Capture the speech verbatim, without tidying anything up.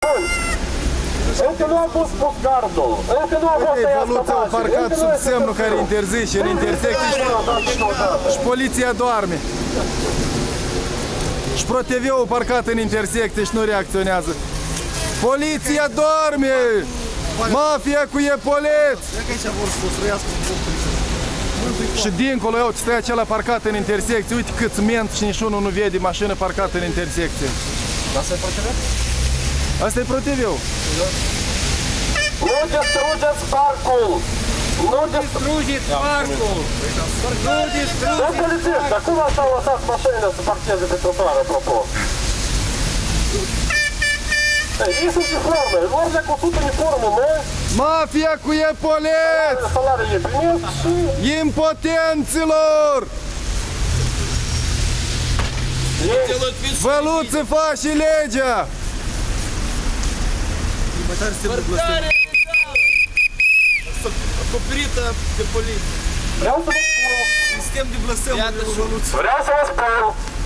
Încă nu a fost pus gardul, încă nu a fost Uite, Văluță au parcat sub semnul care interzice în intersecție și poliția doarme. Și ProTV-ul parcat în intersecție și nu reacționează. Poliția doarme! Mafia cu epoleți! Și dincolo, eu, stai acela parcat în intersecție. Uite câți menți și niciunul nu vede mașină parcată în intersecție. Asta e ProTV? Asta e ProTV-ul. Nu distrugeți parcul! Nu Distrugeți parcul! Nu distrugeți! Nu polițiști, dar cum așa au lăsat mașinile să parcheze pe trotuar, apropo? Ei, ei sunt uniforme, orice cu sunt uniforme, nu? Mafia cu epoleți! Salariile primesc și... Impotenților! Văluță faci legea! Părtare acoperită de poliție. Vreau să vă spun... Sistem de blăsăm. Vreau să vă spun